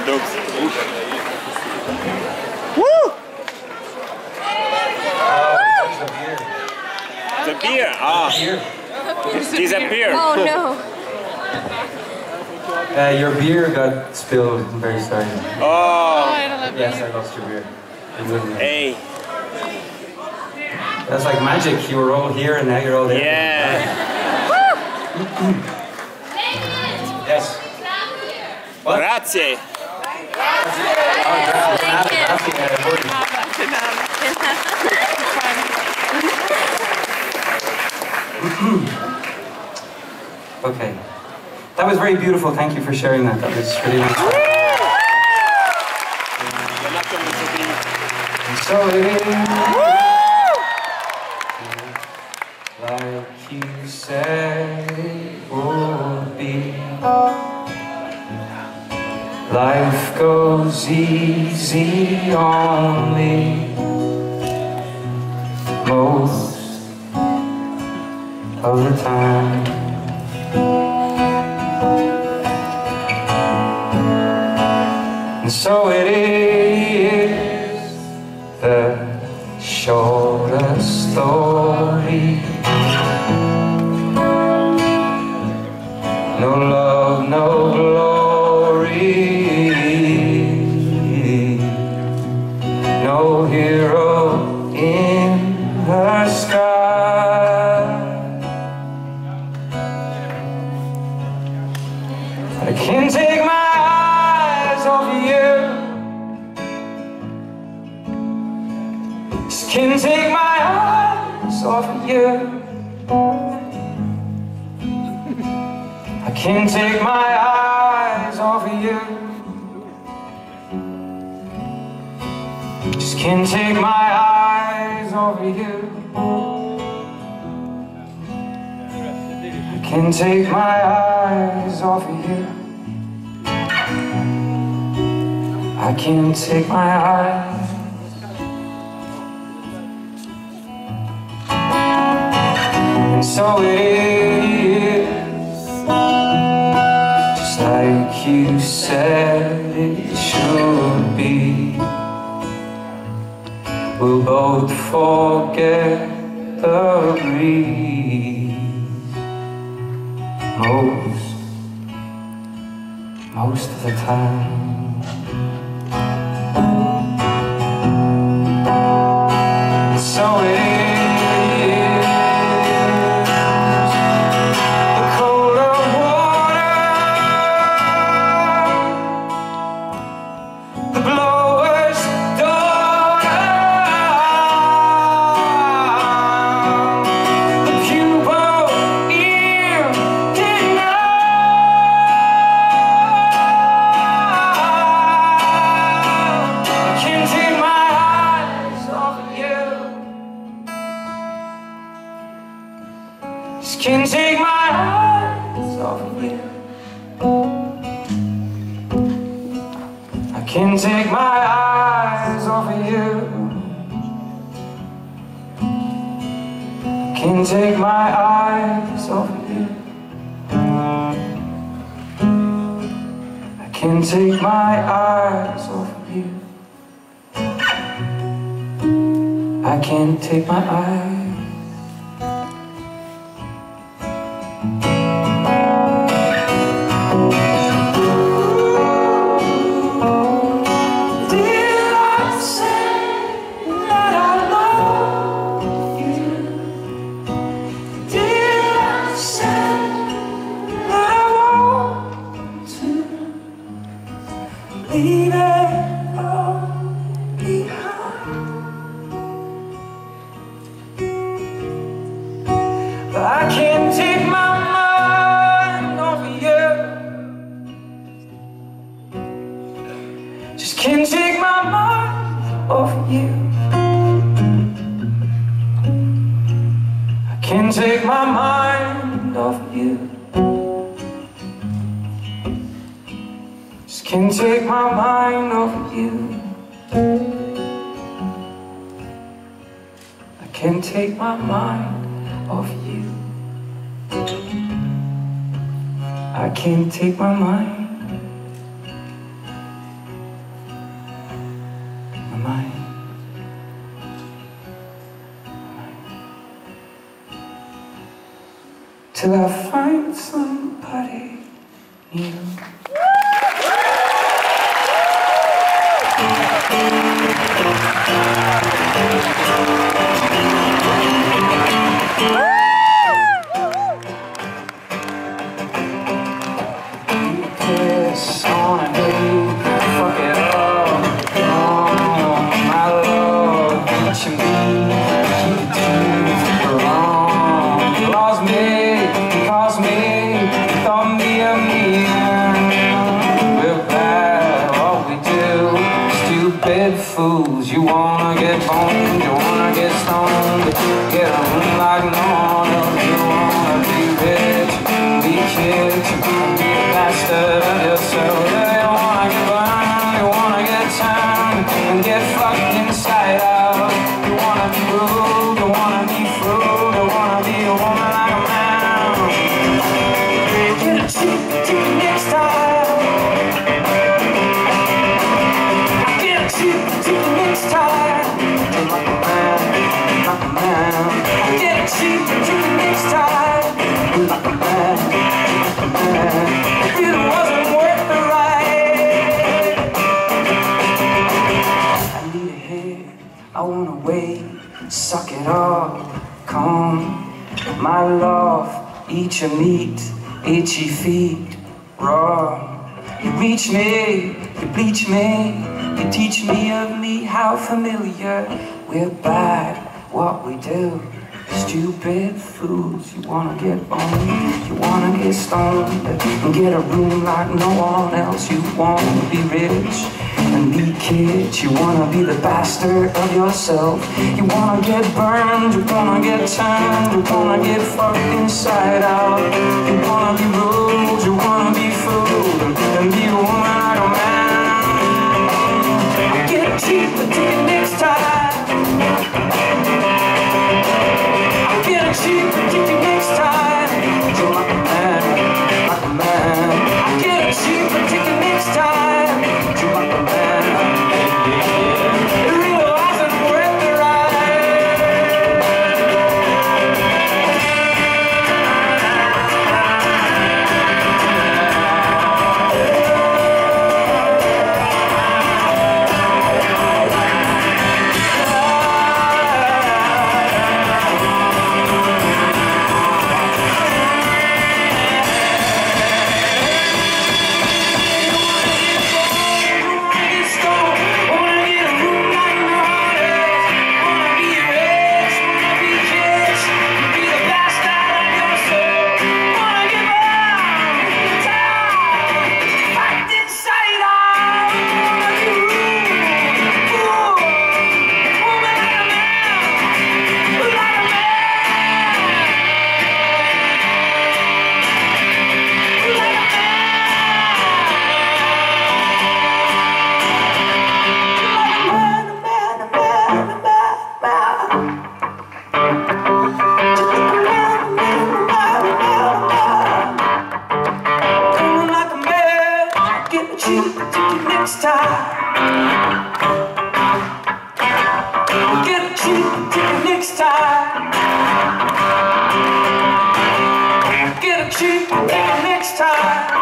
dogs. Woo! The beer. Ah. It's a beer. Oh no. Your beer got spilled. I'm very sorry. Oh. Yes, I lost your beer. Hey. That's like magic. You were all here and now you're all there. Yeah. Yes. What? Grazie. Okay. That was very beautiful. Thank you for sharing that. That was really nice. So it is like you said it would be. Life goes easy on me most of the time. And so it is the shortest story. No love, no glory, no hero in the sky. I can't take my eyes off of you. Just can't take my eyes off of you. I can't take my eyes off of you. Just can't take my eyes off of you. I can't take my eyes off of you. I can't take my eyes. And so it is, just like you said it should be. We'll both forget the breeze most of the time. So it is. Just can't take my eyes off of you. I can't take my eyes off of you. I can't take my eyes off of you. I can't take my eyes off of you. I can't take my eyes. Leave it all behind. But I can't take my mind off of you. Just can't take my mind off of you. I can't take my mind off of you. Can't take my mind off of you. I can't take my mind off you. I can't take my mind. till I find somebody new. Kiss on a day, fuck it all. Oh, my love, each and me, keep it wrong. You lost me, thought me of me. We're bad, what we do, stupid fools. You wanna get boned, you wanna get stoned, get a room like no one else. You wanna be rich, be kids, be a bastard of yourself. You wanna get burned, you wanna get turned, and get fucked inside out. You wanna be rude, you wanna be fruit, you wanna be a woman like a man. Get a cheap ticket next time. Get a cheap ticket next time. Like a man, like a man. Get a cheap ticket next time. Like a man, like a man. If it wasn't worth the ride, I need a head, I wanna wait, suck it up, come, my love, eat your meat, itchy feet, raw. You reach me, you bleach me, you teach me of me, how familiar we're bad, what we do. Stupid fools, you wanna get boned, you wanna get stoned, and get a room like no one else. You wanna be rich and be kids, you wanna be the bastard of yourself. You wanna get burned, you wanna get turned, you wanna get fucked inside out. You wanna be rude, you wanna be fooled, and be a woman like a man. Get a cheaper ticket next time. Get a cheaper ticket next time. You're like a man, like a man. Get a cheaper ticket next time. You're like a man. It really wasn't worth the next time. Get a cheap ticket next time. Get a cheap ticket next time.